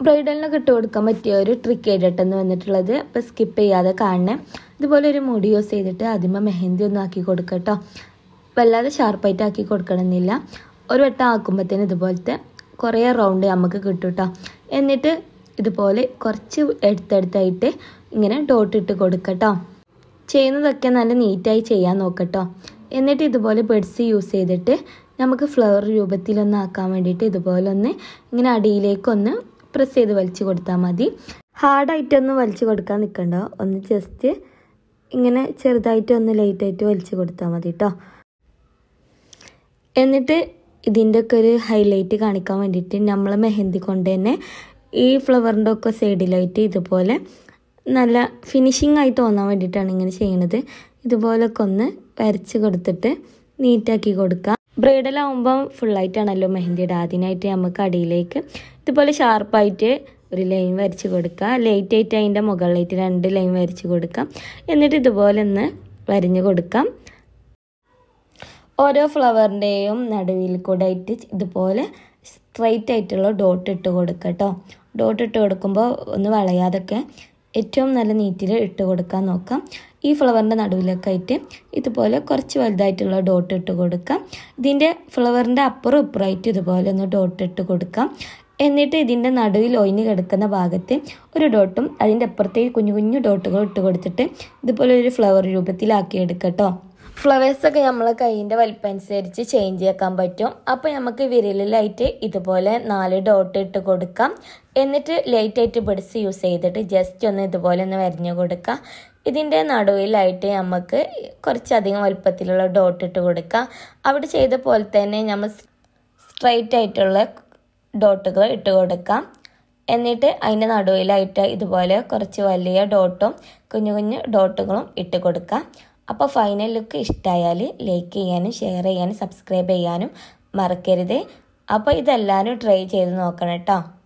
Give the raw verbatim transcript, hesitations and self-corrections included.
ബ്രൈഡലിനൊക്കെ ഇട്ട് കൊടുക്കാൻ പറ്റിയ ഒരു ട്രിക്ക് ആയിട്ടെന്ന് വന്നിട്ടുള്ളത്. അപ്പോൾ സ്കിപ്പ് ചെയ്യാതെ കാണണേ. ഇതുപോലെ ഒരു മുടി യൂസ് ചെയ്തിട്ട് ആദ്യമേ മെഹന്തി ഒന്നും ആക്കി കൊടുക്കുക കേട്ടോ. വല്ലാതെ ഷാർപ്പായിട്ട് ആക്കി കൊടുക്കണമെന്നില്ല. ഒരു വട്ടം ആക്കുമ്പോഴത്തേന് ഇതുപോലത്തെ കുറേ റൗണ്ട് നമുക്ക് കിട്ടും കേട്ടോ. എന്നിട്ട് ഇതുപോലെ കുറച്ച് എടുത്തെടുത്തായിട്ട് ഇങ്ങനെ ഡോട്ട് ഇട്ട് കൊടുക്കുക കേട്ടോ. ചെയ്യുന്നതൊക്കെ നല്ല നീറ്റായി ചെയ്യാൻ നോക്കട്ടോ. എന്നിട്ട് ഇതുപോലെ ബെഡ്സ് യൂസ് ചെയ്തിട്ട് നമുക്ക് ഫ്ലവർ രൂപത്തിലൊന്ന് ആക്കാൻ വേണ്ടിയിട്ട് ഇതുപോലെ ഒന്ന് ഇങ്ങനെ അടിയിലേക്കൊന്ന് പ്രസ് ചെയ്ത് വലിച്ചു കൊടുത്താൽ മതി. ഹാർഡായിട്ടൊന്നും വലിച്ചു കൊടുക്കാൻ നിൽക്കണ്ട. ഒന്ന് ജസ്റ്റ് ഇങ്ങനെ ചെറുതായിട്ട് ഒന്ന് ലൈറ്റായിട്ട് വലിച്ചു കൊടുത്താൽ മതി കേട്ടോ. എന്നിട്ട് ഇതിൻ്റെയൊക്കെ ഒരു ഹൈലൈറ്റ് കാണിക്കാൻ വേണ്ടിയിട്ട് നമ്മൾ മെഹന്തി കൊണ്ട് തന്നെ ഈ ഫ്ലവറിൻ്റെ ഒക്കെ സൈഡിലായിട്ട് ഇതുപോലെ നല്ല ഫിനിഷിംഗ് ആയി തോന്നാൻ വേണ്ടിയിട്ടാണ് ഇങ്ങനെ ചെയ്യണത്. ഇതുപോലൊക്കെ ഒന്ന് വരച്ച് കൊടുത്തിട്ട് നീറ്റാക്കി കൊടുക്കുക. ബ്രൈഡലാവുമ്പം ഫുള്ളായിട്ടാണല്ലോ മെഹന്തിയുടെ. ആദ്യമായിട്ട് നമുക്ക് അടിയിലേക്ക് ഇതുപോലെ ഷാർപ്പായിട്ട് ഒരു ലൈൻ വരച്ച് കൊടുക്കുക. ലൈറ്റായിട്ട് അതിൻ്റെ മുകളിലായിട്ട് രണ്ട് ലൈൻ വരച്ച് കൊടുക്കാം. എന്നിട്ട് ഇതുപോലെ ഒന്ന് വരഞ്ഞ് കൊടുക്കാം. ഓരോ ഫ്ലവറിൻ്റെയും നടുവിൽ കൂടെ ആയിട്ട് ഇതുപോലെ സ്ട്രൈറ്റ് ആയിട്ടുള്ള ഡോട്ട് ഇട്ട് കൊടുക്കുക കേട്ടോ. ഡോട്ട് ഇട്ട് കൊടുക്കുമ്പോൾ ഒന്ന് വളയാതൊക്കെ ഏറ്റവും നല്ല നീറ്റിൽ ഇട്ട് കൊടുക്കാൻ നോക്കാം. ഈ ഫ്ലവറിൻ്റെ നടുവിലൊക്കെ ആയിട്ട് ഇതുപോലെ കുറച്ച് വലുതായിട്ടുള്ള ഡോട്ട് ഇട്ട് കൊടുക്കാം. ഇതിൻ്റെ ഫ്ലവറിൻ്റെ അപ്പുറം ഇപ്പുറമായിട്ട് ഇതുപോലെ ഒന്ന് ഡോട്ട് ഇട്ട് കൊടുക്കാം. എന്നിട്ട് ഇതിൻ്റെ നടുവിൽ ഒഴിഞ്ഞ് കിടക്കുന്ന ഭാഗത്ത് ഒരു ഡോട്ടും അതിൻ്റെ അപ്പുറത്തേക്ക് കുഞ്ഞു കുഞ്ഞു ഡോട്ടുകൾ ഇട്ട് കൊടുത്തിട്ട് ഇതുപോലെ ഒരു ഫ്ലവർ രൂപത്തിലാക്കി എടുക്കാം കേട്ടോ. ഫ്ലവേഴ്സൊക്കെ നമ്മളെ കൈയിൻ്റെ വലിപ്പം അനുസരിച്ച് ചേഞ്ച് ചെയ്യാൻ പറ്റും. അപ്പോൾ നമുക്ക് വിരലിലായിട്ട് ഇതുപോലെ നാല് ഡോട്ട് ഇട്ട് കൊടുക്കാം. എന്നിട്ട് ലൈറ്റായിട്ട് ബെഡ്സ് യൂസ് ചെയ്തിട്ട് ജസ്റ്റ് ഒന്ന് ഇതുപോലെ ഒന്ന് വരഞ്ഞു കൊടുക്കാം. ഇതിൻ്റെ നടുവിലായിട്ട് നമുക്ക് കുറച്ചധികം വലുപ്പത്തിലുള്ള ഡോട്ട് ഇട്ട് കൊടുക്കാം. അവിടെ ചെയ്ത പോലെ തന്നെ നമ്മൾ സ്ട്രൈറ്റ് ആയിട്ടുള്ള ഡോട്ടുകൾ ഇട്ട് കൊടുക്കാം. എന്നിട്ട് അതിൻ്റെ നടുവിലായിട്ട് ഇതുപോലെ കുറച്ച് വലിയ ഡോട്ടും കുഞ്ഞു കുഞ്ഞു ഡോട്ടുകളും ഇട്ട് കൊടുക്കാം. അപ്പോൾ ഫൈനൽ ലുക്ക് ഇഷ്ടമായാൽ ലൈക്ക് ചെയ്യാനും ഷെയർ ചെയ്യാനും സബ്സ്ക്രൈബ് ചെയ്യാനും മറക്കരുത്. അപ്പോൾ ഇതെല്ലാവരും ട്രൈ ചെയ്ത് നോക്കണം കേട്ടോ.